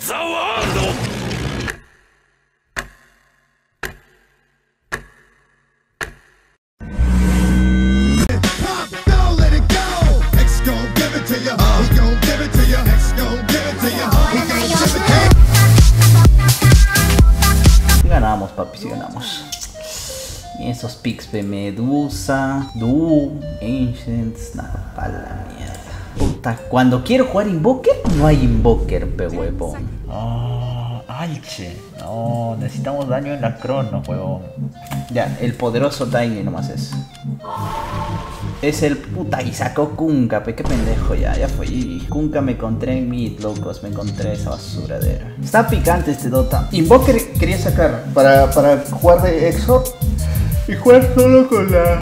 Ganamos, papi, si ganamos. Y esos picks de Medusa, Du, Ancients, nada, para la mierda. Puta, cuando quiero jugar Invoker, no hay Invoker, pe huevón. Alche. No, necesitamos daño en la crono, huevón. Ya, el poderoso Tiny nomás es. Es el puta y sacó Kunkka, pe, qué pendejo, ya fue. Kunkka me encontré en mid, locos, me encontré esa basuradera. Está picante este Dota. Invoker quería sacar para jugar de Exo y jugar solo con la...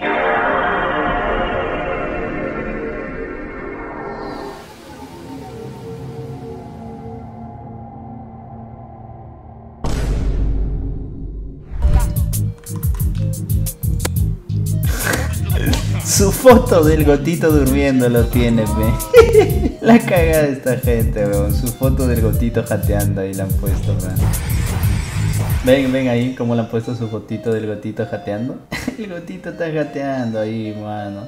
Su foto del Gotito durmiendo lo tiene, ve. La cagada de esta gente, weón. Su foto del Gotito jateando ahí la han puesto, man. Ven ahí como le han puesto su fotito del Gotito jateando. El Gotito está jateando ahí, mano.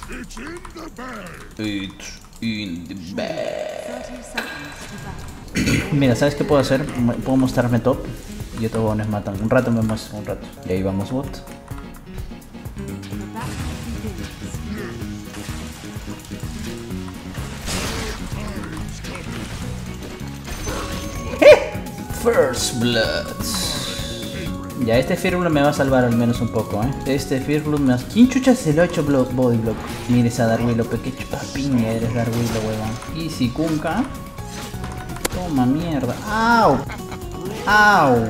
It's in the bag. Mira, ¿sabes qué puedo hacer? Puedo mostrarme top y otros bones matan. Un rato me muestro, un rato. Y ahí vamos bot. First Blood. Ya, este Fearblood me va a salvar al menos un poco, Este Fearblood me va a... ¿Quién chucha se lo ha hecho Body Block? Mira esa Darwillow, que chupa piña eres Darwillow, huevón. Easy Kunkka. Toma mierda. ¡Au! ¡Au!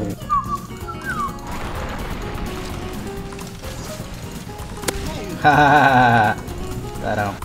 ¡Ja! Tarao.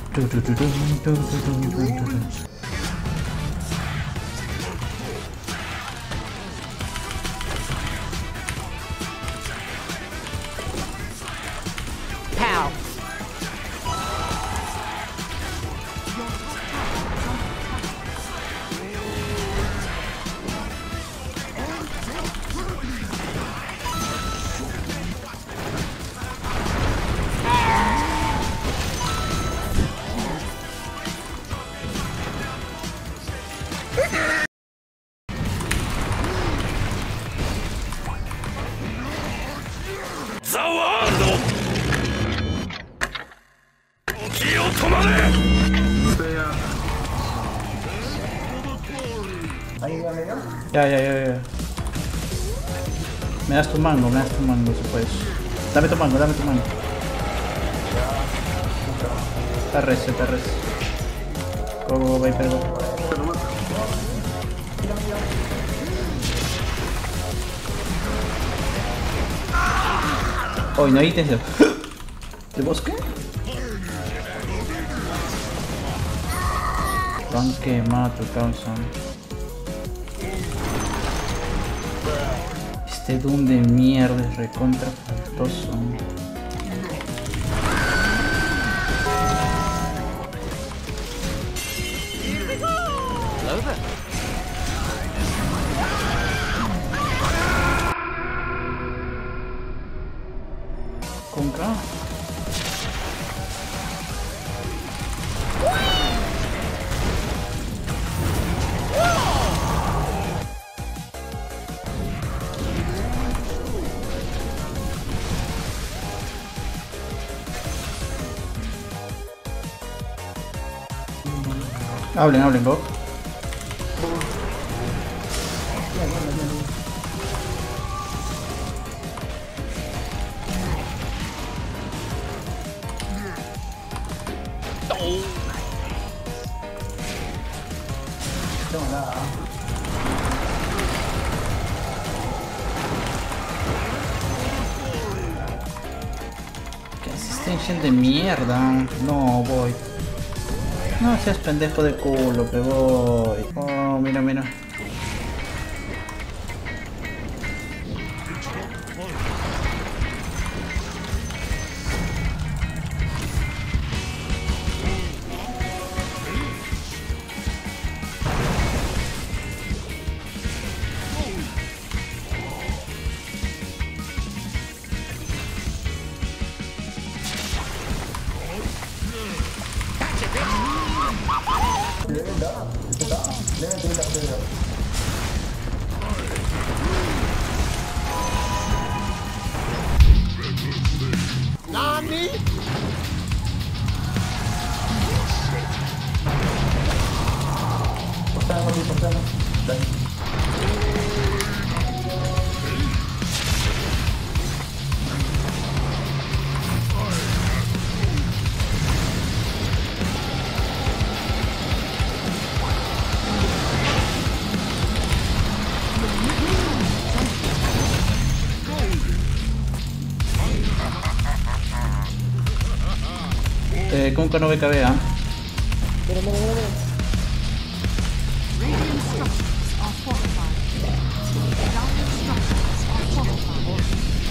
Ya. Me das tu mango, si puedes. Dame tu mango. Está res. Go, Viper, go. Oh, no hay ítems de bosque. Tanque, mato, causa. Este Doom de mierda es recontra faltoso. Kunkka. Hablen, go. ¿Qué asistencia de mierda? No, voy. No seas pendejo de culo, que voy. Oh, mira. ¿Cómo que no ve cabea? Radiant structures are fortified. Radiant structures are fortified.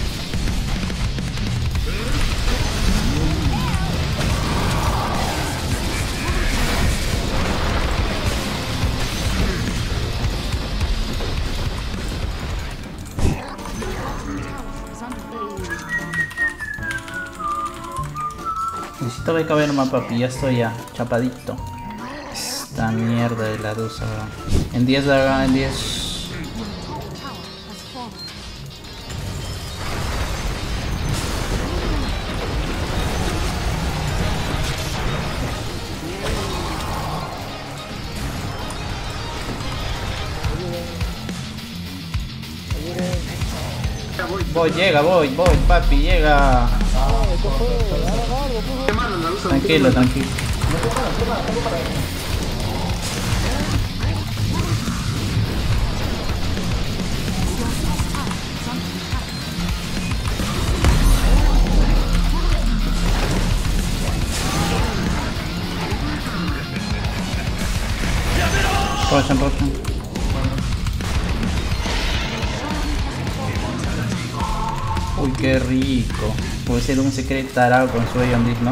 Necesito BKB nomás, papi, ya estoy ya, chapadito. Esta mierda de la dusa, weón. En 10 daga, en 10. Your top tower has fallen. Voy, llega, voy, papi, llega. Tranquilo, tranquilo. Rochan. Uy, qué rico. Puede ser un secreto tarado con su Aeon Disc, ¿no?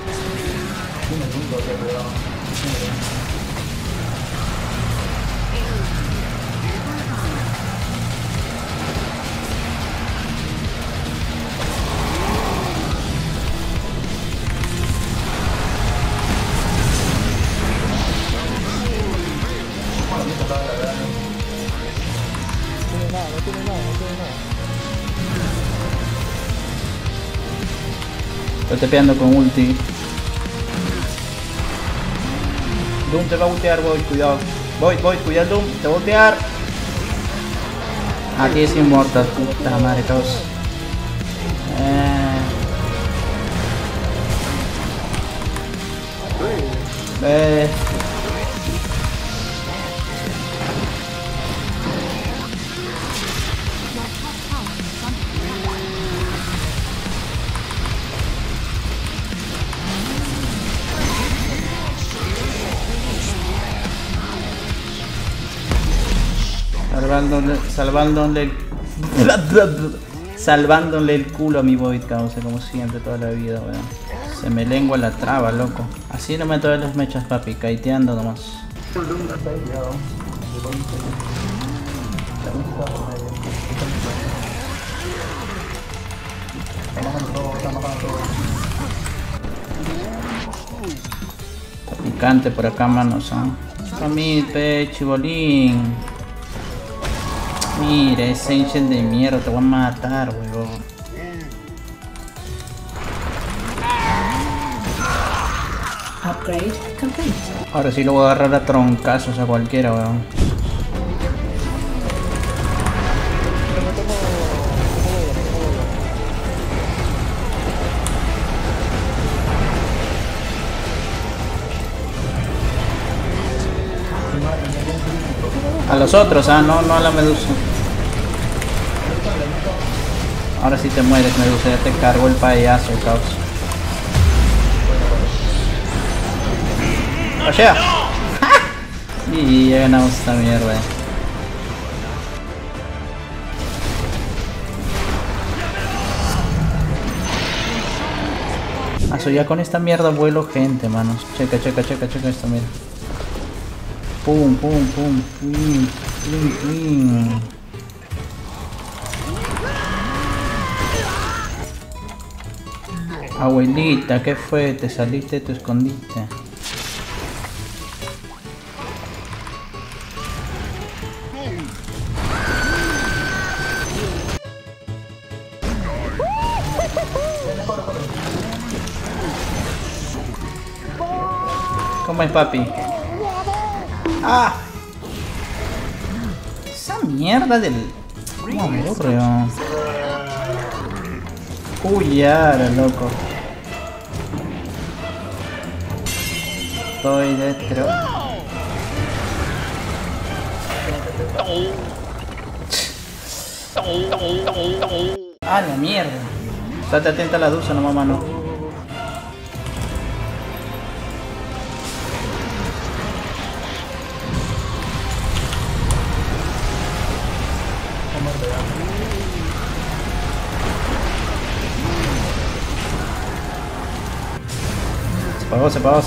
Estoy tepeando con ulti. Doom te va a ultear, voy, cuidado. Voy, cuidado Doom, te va a ultear. Aquí es inmortal, puta madre, caos. Salvándole el culo a mi Void, causa, como siempre, toda la vida, weón. Se me lengua la traba, loco. Así no me todas las mechas, papi, caiteando nomás. Está picante por acá, manos, ¿eh? A mí, chibolín. Mira, ese Ancient de mierda, te voy a matar, weón. Upgrade complete. Ahora sí lo voy a agarrar a troncazos a cualquiera, weón. A los otros, no a la medusa. Ahora sí te mueres, medusa, ya te cargó el payaso, caos. ¡O sea! Y ya ganamos esta mierda. Ya con esta mierda vuelo gente, manos. Checa esto, mira. Pum. Abuelita, ¿qué fue? Te saliste de tu escondite. my papi. ¡Ah! Esa mierda del... ¿Cómo aburre? Uy, ya, loco. Estoy dentro. ¡Ah, la mierda! Estate atenta a la dulce, no mamá, no. Se apagó.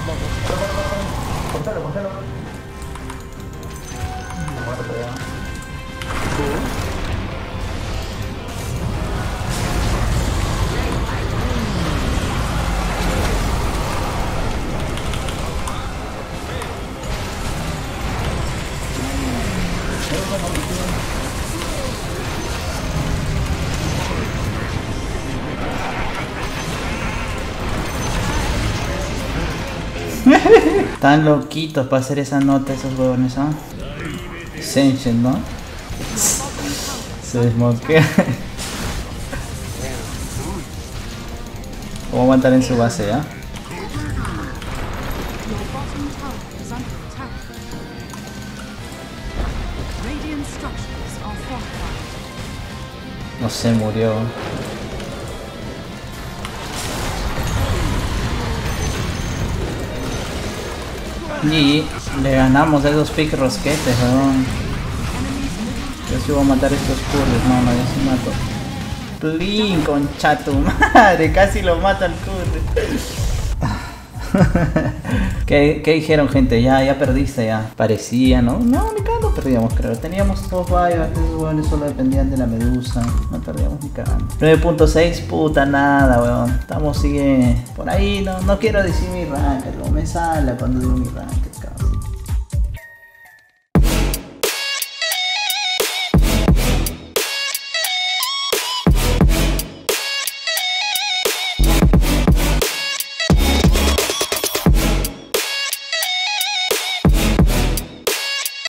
Están loquitos para hacer esa nota esos huevones, ¿ah? Senshin, ¿no? Se desmosquea. Vamos a aguantar en su base, ¿ya? Your bottom tower is under attack. Radiant structures are fortified. No se murió. Y le ganamos a esos pick rosquetes, weón. Yo sí voy a matar a estos curries, no, yo sí mato. Plin, concha tu madre, casi lo mata al curry. ¿Qué dijeron, gente? Ya perdiste, ya. Parecía, ¿no? No, ni cagando perdíamos, creo. Teníamos dos vibes, estos huevones solo dependían de la medusa. No perdíamos ni cagando. 9.6, puta, nada, weón. Estamos, sigue por ahí, no quiero decir mi rank, no me sale cuando digo mi rank, cabrón.